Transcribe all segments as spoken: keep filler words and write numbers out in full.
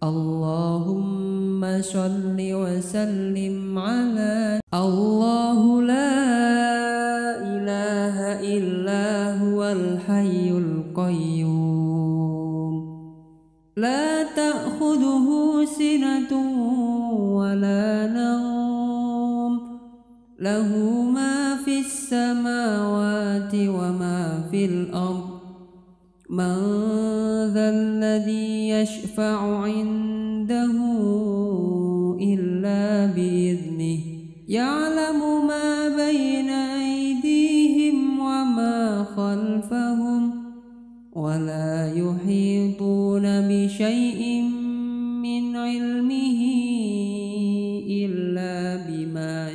اللهم صل وسلم على الله لا إله إلا هو الحي القيوم لا تأخذه سنة ولا نوم له ما في السماوات وما في الأرض من ذا الذي يشفع عنده إلا بإذنه يعلم ما بين أيديهم وما خلفهم ولا يحيطون بشيء من علمه إلا بما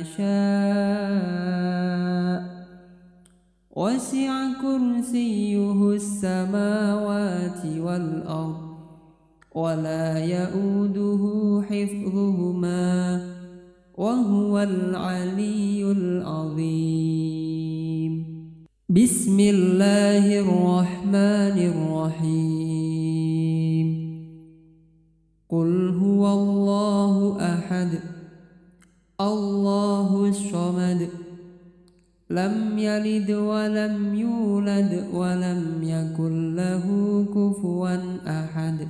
شاء وسع كرسيه السماوات والأرض ولا يؤوده حفظهما وهو العلي العظيم. بسم الله الرحمن الرحيم. قل هو الله أحد الله الصمد لم يلد ولم يولد ولم يكن له كفوا أحد.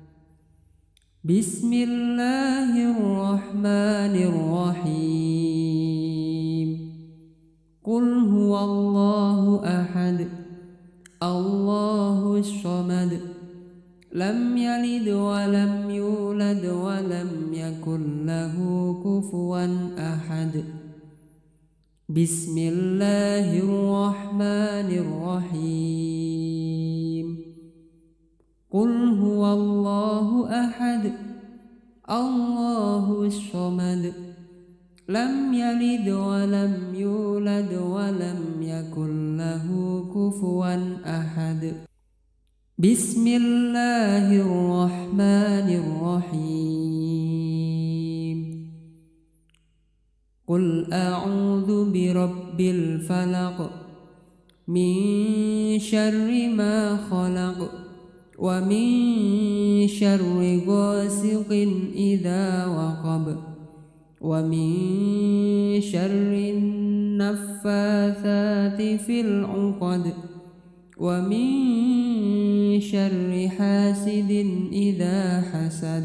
بسم الله الرحمن الرحيم. قل هو الله أحد الله الصمد لم يلد ولم يولد ولم يكن له كفوا أحد. بسم الله الرحمن الرحيم. قل هو الله أحد الله الصمد لم يلد ولم يولد ولم يكن له كفوا أحد. بسم الله الرحمن الرحيم. قل أعوذ برب الفلق من شر ما خلق ومن شر غاسق إذا وقب ومن شر النفاثات في العقد ومن شر حاسد إذا حسد.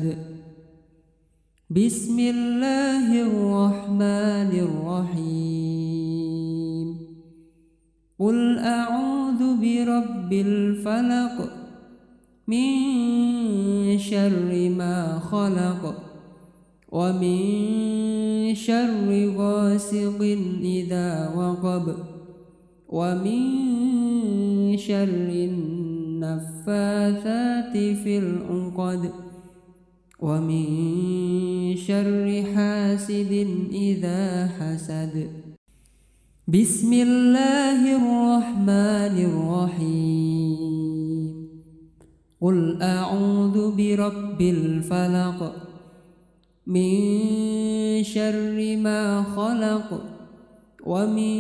بسم الله الرحمن الرحيم. قل أعوذ برب الفلق من شر ما خلق ومن شر غاسق إذا وقب ومن شر النفاثات في العقد ومن شر حاسد إذا حسد. بسم الله الرحمن الرحيم. قل أعوذ برب الفلق من شر ما خلق ومن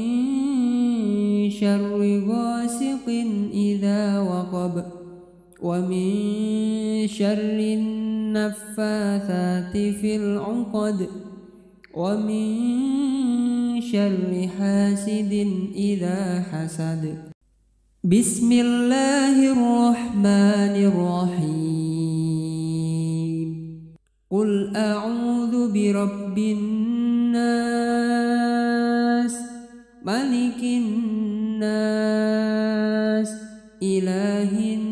شر غاسق إذا وقب ومن شر النفاثات في العقد ومن شر حاسد إذا حسد. بسم الله الرحمن الرحيم. قل أعوذ برب الناس ملك الناس إله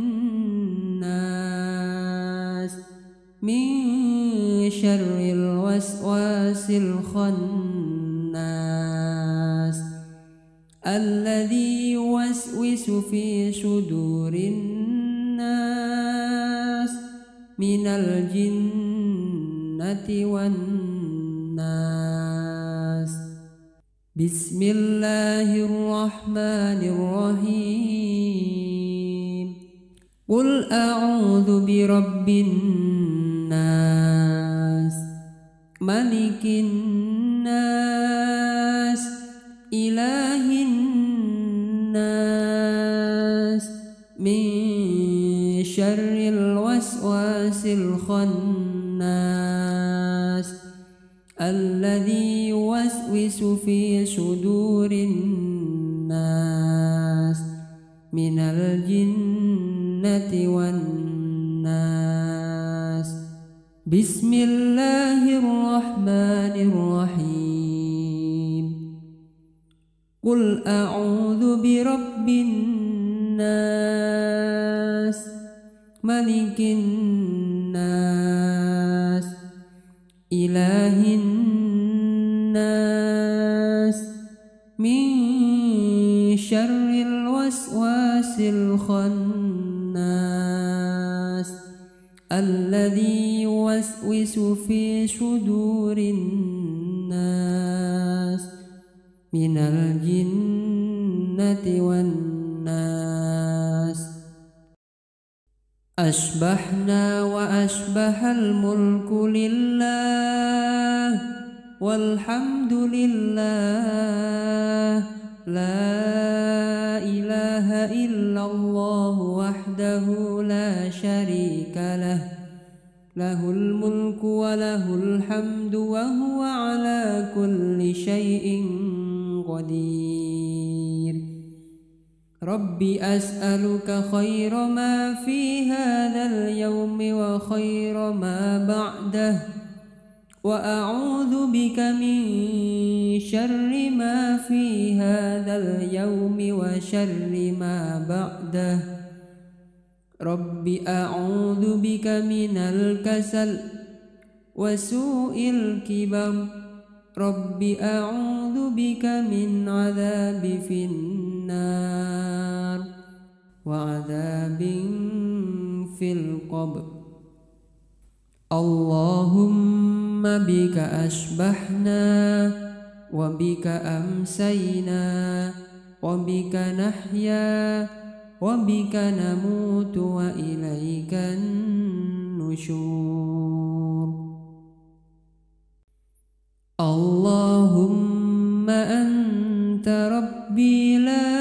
الناس من شر الوسواس الخناس الذي يوسوس في صدور الناس من الجنة والناس. بسم الله الرحمن الرحيم. قل أعوذ برب الناس ملك الناس إله الناس من شر الوسواس الوسواس الخناس الذي يوسوس في صدور الناس من الجنة والناس. بسم الله الرحمن الرحيم. قل أعوذ برب الناس ملك الناس إله الناس من شر الوسواس الخناس الذي يوسوس في صدور الناس من الجنة والناس. أشبحنا وأشبح الملك لله والحمد لله لا إله إلا الله وحده لا شريك له له الملك وله الحمد وهو على كل شيء قدير. رب أسألك خير ما في هذا اليوم وخير ما بعده وأعوذ بك من شر ما في هذا اليوم وشر ما بعده. رب أعوذ بك من الكسل وسوء الكبر. رب أعوذ بك من عذاب في النار وعذاب في القبر. اللهم بك أشبحنا وبك أمسينا وبك نحيا وبك نموت وإليك النشور. اللهم أنت ربي لا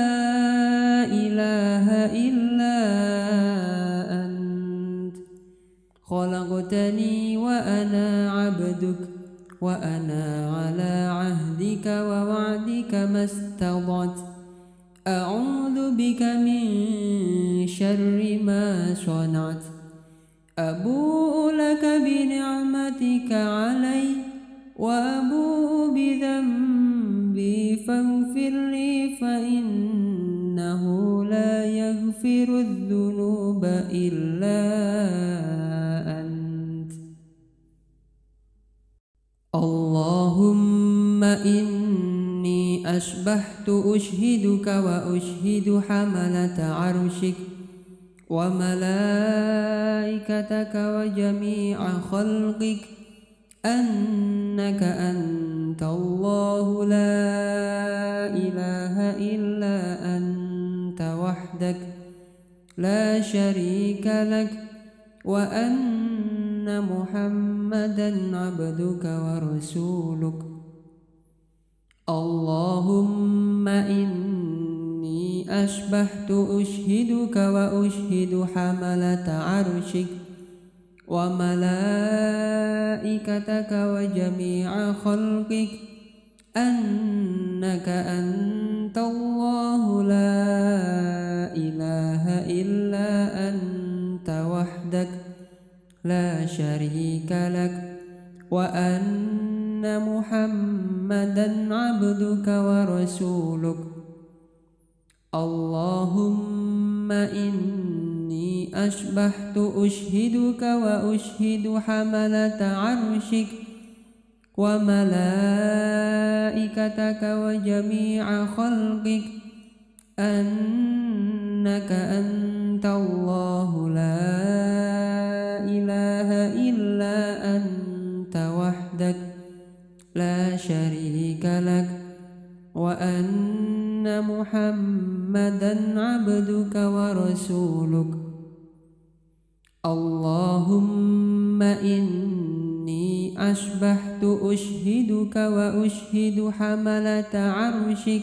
إله إلا أنت خلقتني وأنا عبدك وأنا على عهدك ووعدك ما استطعت. أعوذ بك من شر ما صنعت. أبوء لك بنعمتك علي وأبوء بذنبي فاغفر لي فإنه لا يغفر الذنوب إلا أنت. اللهم إني أشبحت أشهدك وأشهد حملة عرشك وملائكتك وجميع خلقك أنك أنت الله لا إله إلا أنت وحدك لا شريك لك وأن محمدا عبدك ورسولك. اللهم إني أشبحت أشهدك وأشهد حملة عرشك وملائكتك وجميع خلقك أنك أنت الله لا إله إلا أنت وحدك لا شريك لك وأن محمدا عبدك ورسولك. اللهم إني أشبحت أشهدك وأشهد حملة عرشك وملائكتك وجميع خلقك أنك أنت الله لا إله إلا أنت وحدك لا شريك لك وأن محمدا عبدك ورسولك. اللهم إني أشبحت أشهدك وأشهد حملة عرشك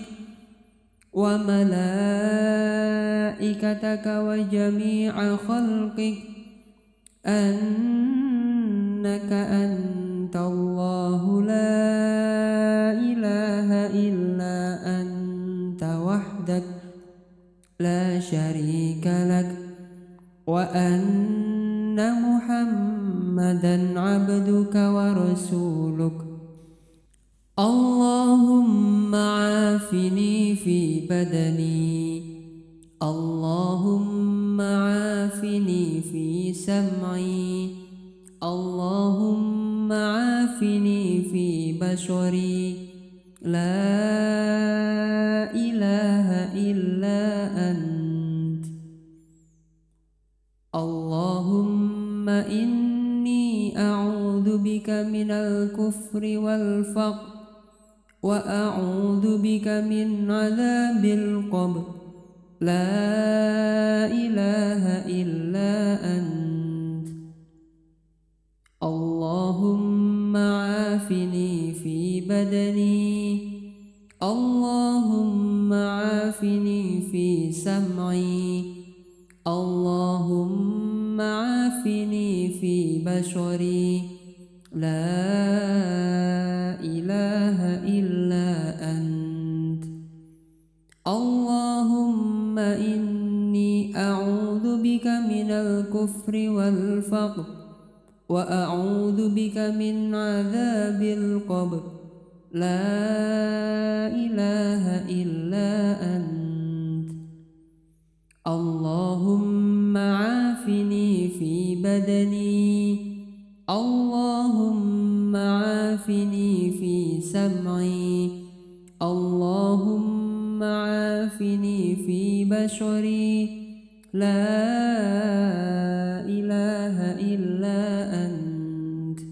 وملائكتك وجميع خلقك أنك أنت الله لا إله إلا أنت وحدك لا شريك لك وأن محمدا عبدك ورسولك. اللهم عافني في بدني، اللهم عافني في سمعي، اللهم عافني في بشري، لا إله إلا أنت. اللهم إني أعوذ بك من الكفر والفقر، وأعوذ بك من عذاب القبر، لا إله إلا أنت. اللهم عافني في بدني، اللهم عافني في سمعي، اللهم عافني في بشري، لا إله إلا أنت. اللهم إني أعوذ بك من الكفر والفقر، وأعوذ بك من عذاب القبر، لا إله إلا أنت. اللهم عافني في بدني، اللهم عافني في سمعي، اللهم عافني في بشري، لا إله إلا أنت.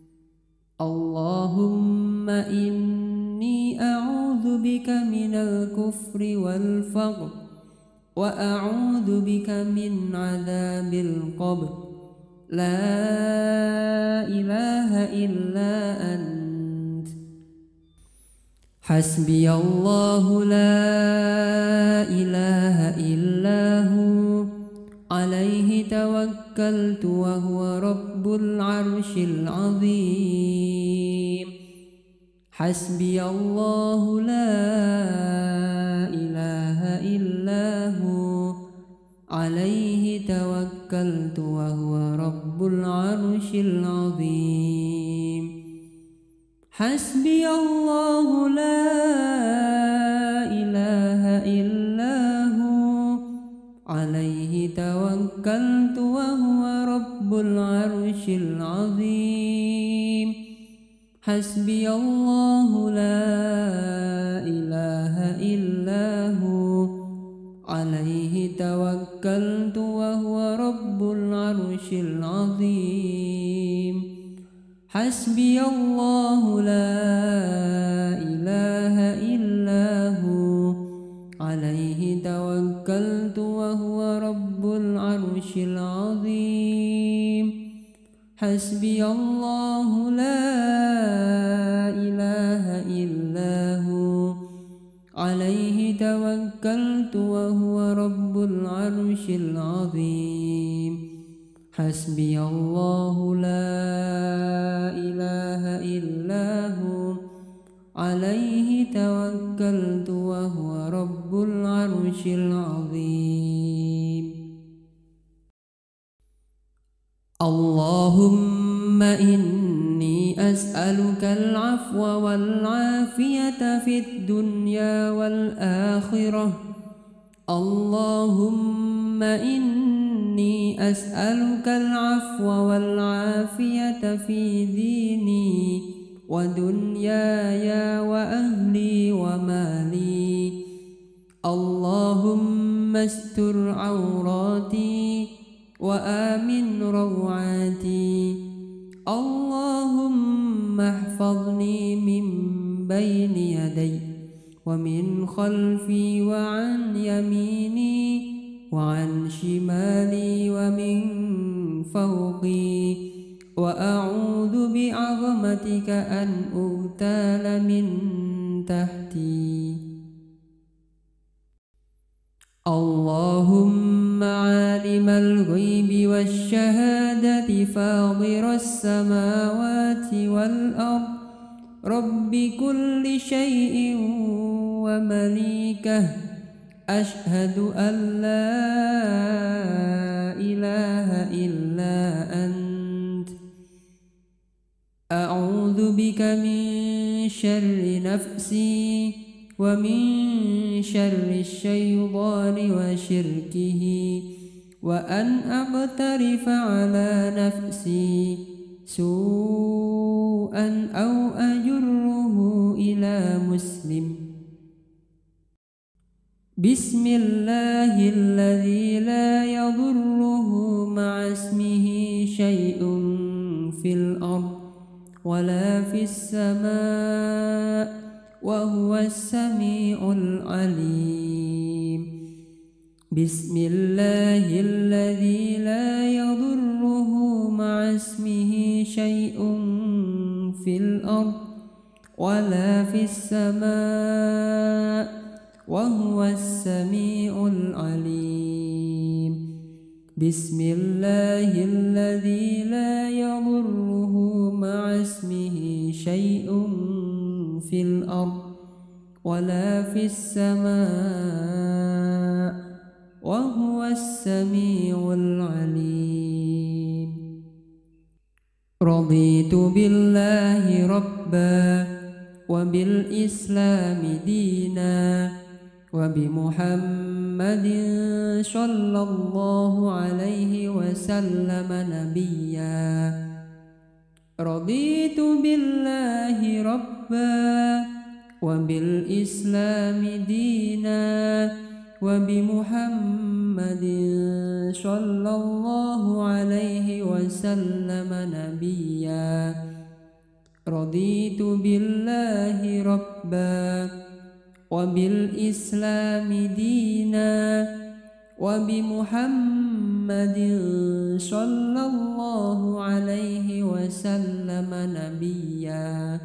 اللهم إني أعوذ بك من الكفر والفقر، وأعوذ بك من عذاب القبر، لا إله إلا أنت. حسبي الله لا إله إلا هو، عليه توكلت وهو رب العرش العظيم. حسبي الله لا إله إلا هو، عليه توكلت وهو رب العرش العظيم. حسبي الله لا إله إلا هو، عليه توكلت وهو رب العرش العظيم. حسبي الله لا إله إلا هو، عليه توكلت وهو رب العرش العظيم. حسبي الله لا إله إلا هو، عليه توكلت وهو رب العرش العظيم. حسبي الله لا إله إلا هو، عليه توكلت وهو رب العرش العظيم. حسبي الله لا إله إلا هو، عليه توكلت وهو رب العرش العظيم. اللهم إني أسألك العفو والعافية في الدنيا والآخرة. اللهم إني أسألك العفو والعافية في ديني ودنياي وأهلي ومالي. اللهم استر عوراتي وآمن روعاتي. اللهم احفظني من بين يدي ومن خلفي وعن يميني وعن شمالي ومن فوقي، وأعوذ بعظمتك أن أغتال من تحتي. اللهم عالم الغيب والشهادة فاطر السماوات والأرض رب كل شيء ومليكه أشهد أن لا إله إلا أنت أعوذ بك من شر نفسي ومن شر الشيطان وشركه وأن أقترف على نفسي سوءا أو أجره إلى مسلم. بسم الله الذي لا يضره مع اسمه شيء في الأرض ولا في السماء وهو السميع العليم. بسم الله الذي لا يضره مع اسمه شيء في الأرض ولا في السماء وهو السميع العليم. بسم الله الذي لا يضره مع اسمه شيء في الأرض ولا في السماء وهو السميع العليم. رضيت بالله ربا وبالإسلام دينا وبمحمد صلى الله عليه وسلم نبيا. رضيت بالله ربا وبالإسلام دينا وبمحمد صلى الله عليه وسلم نبيا. رضيت بالله ربا وبالإسلام دينا وبمحمد صلى الله عليه وسلم نبيا.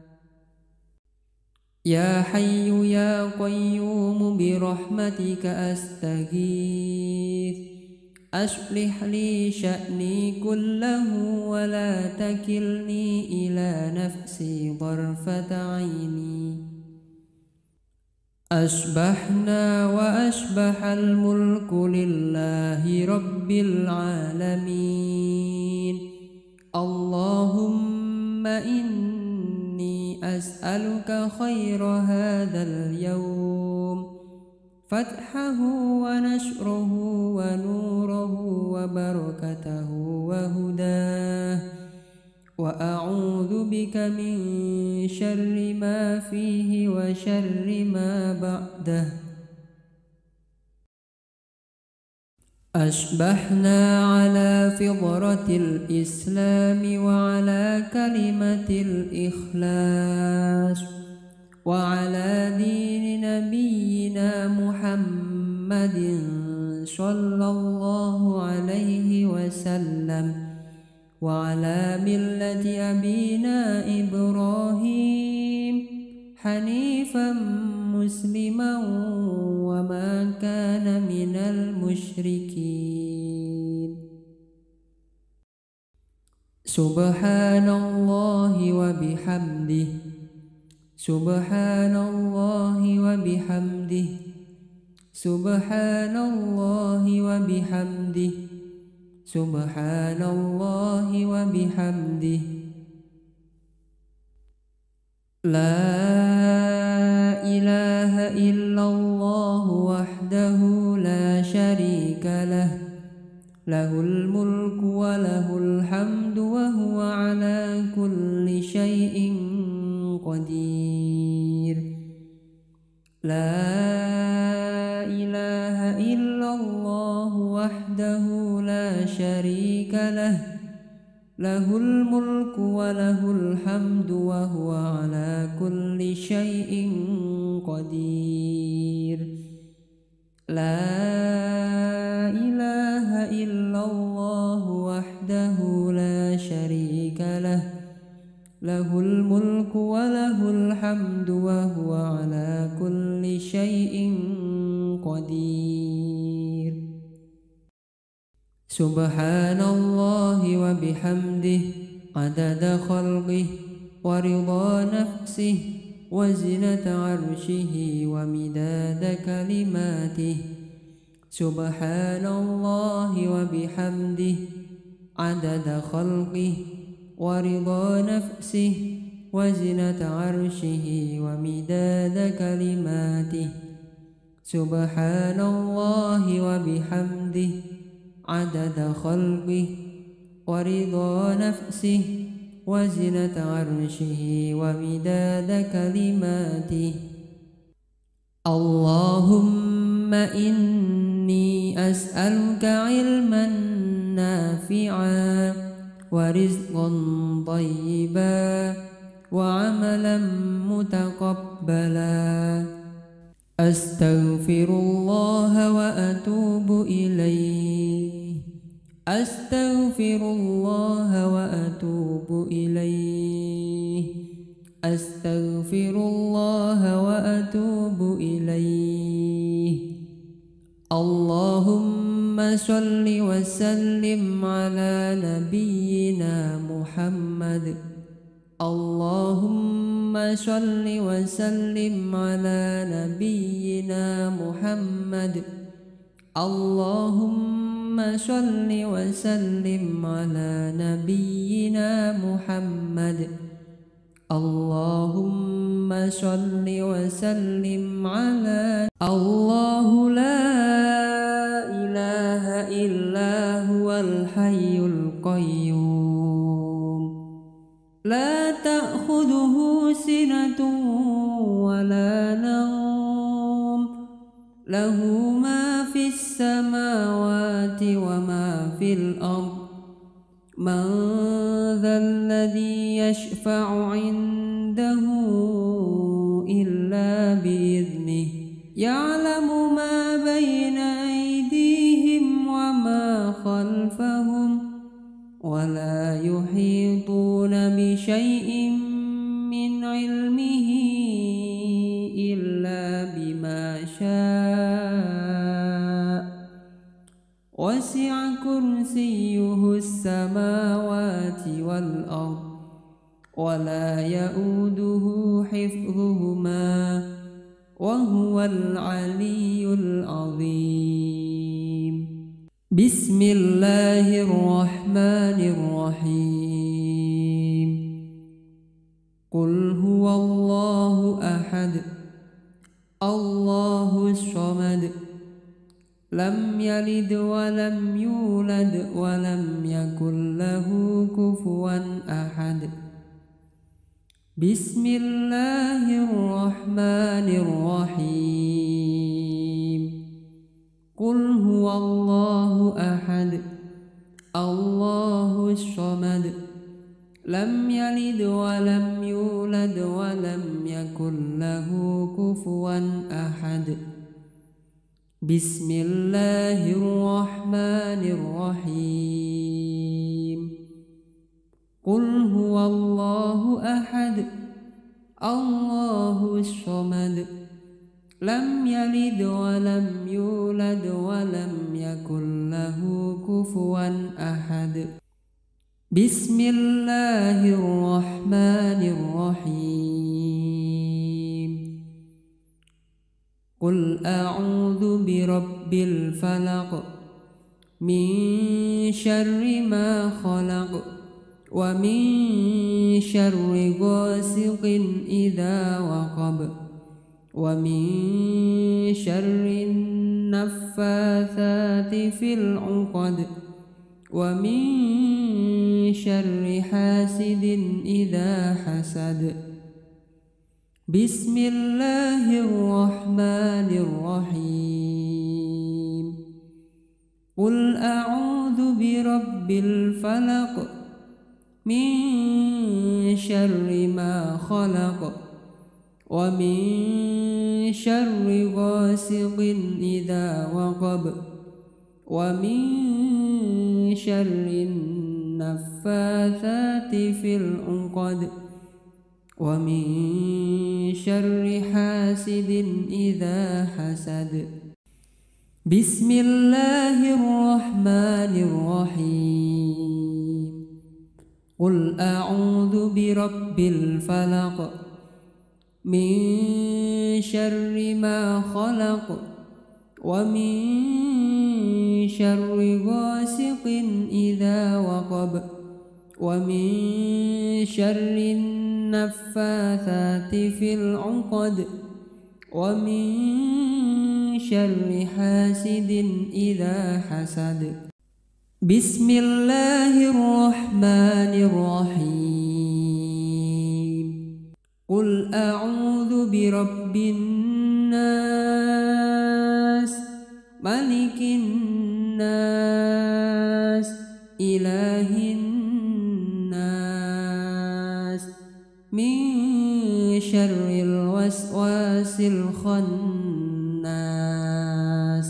يا حي يا قيوم برحمتك أستغيث أصلح لي شأني كله ولا تكلني إلى نفسي طرفة عيني. أصبحنا وأصبح الملك لله رب العالمين. اللهم إني أسألك خير هذا اليوم فتحه ونشره ونوره وبركته وهداه وأعوذ بك من شر ما فيه وشر ما بعده. أصبحنا على فطرة الإسلام وعلى كلمة الإخلاص وعلى دين نبينا محمد صلى الله عليه وسلم وعلى ملة أبينا إبراهيم حنيفا مسلما وما كان من المشركين. سبحان الله وبحمده سبحان الله وبحمده سبحان الله وبحمده سبحان الله وبحمده. لا إله إلا الله وحده لا شريك له له الملك وله الحمد وهو على كل شيء قدير. لا إله إلا الله وحده لا شريك له له الملك وله الحمد وهو على كل شيء قدير. لا إله إلا الله وحده لا شريك له له الملك وله الحمد وهو على كل شيء قدير. سبحان الله وبحمده عدد خلقه ورضا نفسه وزنة عرشه ومداد كلماته. سبحان الله وبحمده عدد خلقه ورضا نفسه وزنة عرشه ومداد كلماته. سبحان الله وبحمده عدد خلقه ورضا نفسه وزنة عرشه ومداد كلماته. اللهم إني أسألك علما نافعا ورزقا طيبا وعملا متقبلا. أستغفر الله وأتوب إليه. أستغفر الله وأتوب إليه. أستغفر الله وأتوب إليه. اللهم صل وسلم على نبينا محمد. اللهم صل وسلم على نبينا محمد. اللهم صل وسلم على نبينا محمد. اللهم صل وسلم على الله لا إله إلا هو الحي القيوم لا تأخذه سنة ولا نوم له ما في السماوات وما في الأرض. من ذا الذي يشفع عنده إلا بإذنه. يعلم ما بين أيديهم وما خلفهم ولا يحيطون بشيء من علمه إلا بما شاء. وسع كرسيه السماوات والأرض ولا يؤوده حفظهما وهو العلي العظيم. بسم الله الرحمن الرحيم. قل هو الله أحد الله الصمد لم يلد ولم يولد ولم يكن له كفوا أحد. بسم الله الرحمن الرحيم. قل هو الله أحد الله الصمد لم يلد ولم يولد ولم يكن له كفوا أحد. بسم الله الرحمن الرحيم. قل هو الله أحد الله الصمد لم يلد ولم يولد ولم يكن له كفوا أحد. بسم الله الرحمن الرحيم. قل أعوذ برب الفلق من شر ما خلق ومن شر غاسق إذا وقب ومن شر النفاثات في العقد ومن شر حاسد إذا حسد. بسم الله الرحمن الرحيم. قل أعوذ برب الفلق من شر ما خلق ومن شر غاسق إذا وقب ومن شر النفاثات في العقد ومن شر حاسد إذا حسد. بسم الله الرحمن الرحيم. قل أعوذ برب الفلق من شر ما خلق ومن شر غاسق إذا وقب ومن شر النفاثات في العقد ومن شر حاسد إذا حسد. بسم الله الرحمن الرحيم. قل أعوذ برب الناس ملك الناس إله الناس من شر الوسواس الخناس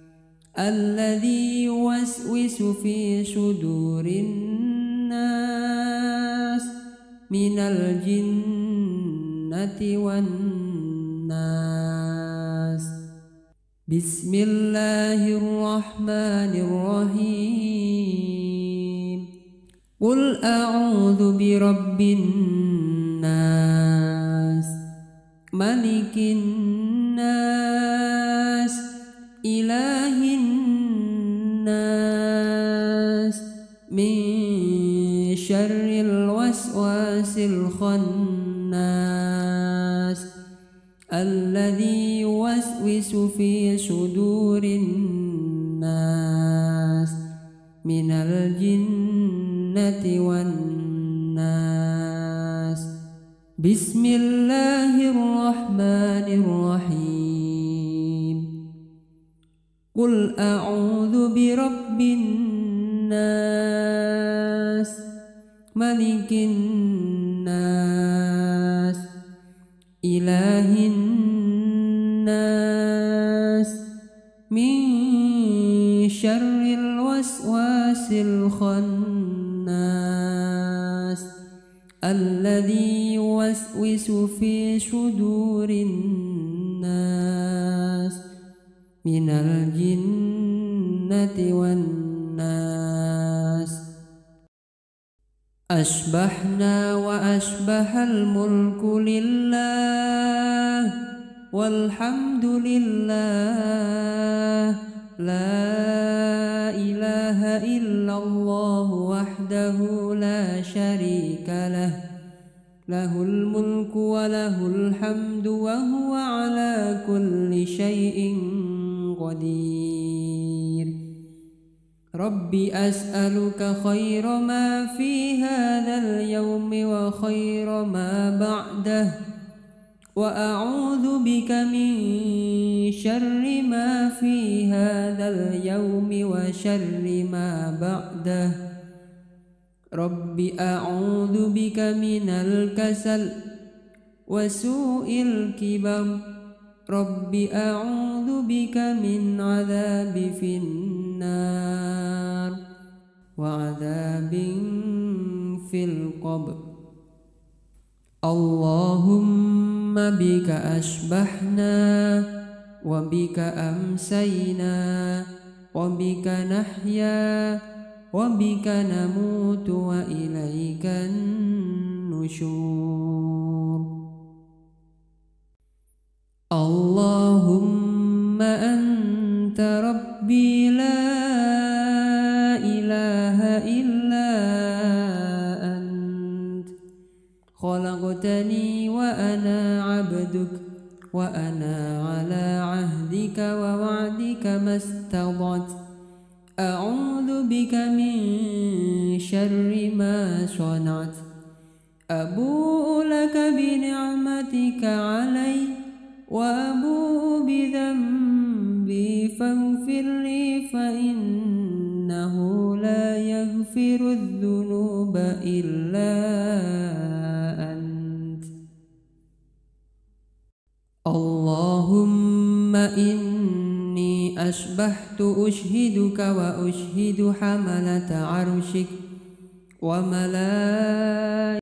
الذي يوسوس في صدور الناس من الجنة والناس. بسم الله الرحمن الرحيم. قل أعوذ برب الناس ملك الناس إله الناس من شر الوسواس الخناس الذي يوسوس في صدور الناس من الجنة والناس. بسم الله الرحمن الرحيم. قل أعوذ برب الناس ملك الناس إله الناس من شر الوسواس الخناس الذي يوسوس في صدور الناس من الجنة والناس. أشبحنا وأشبح الملك لله والحمد لله لا إله إلا الله وحده لا شريك له له الملك وله الحمد وهو على كل شيء قدير. رب أسألك خير ما في هذا اليوم وخير ما بعده وأعوذ بك من شر ما في هذا اليوم وشر ما بعده. رب أعوذ بك من الكسل وسوء الكبر. رب أعوذ بك من عذاب في النار وعذاب في القبر. اللهم بك أشبحنا وبك أمسينا وبك نحيا وبك نموت وإليك النشور. اللهم أنت ربي لا إله إلا أنت خلقتني وأنا عبدك وأنا على عهدك ووعدك ما استطعت. أعوذ بك من شر ما صنعت. أبوء لك بنعمتك علي وأبوء بذنبي فاغفر لي فإنه لا يغفر الذنوب إلا أنت. اللهم إني أشبحت أشهدك وأشهد حملة عرشك وملائكته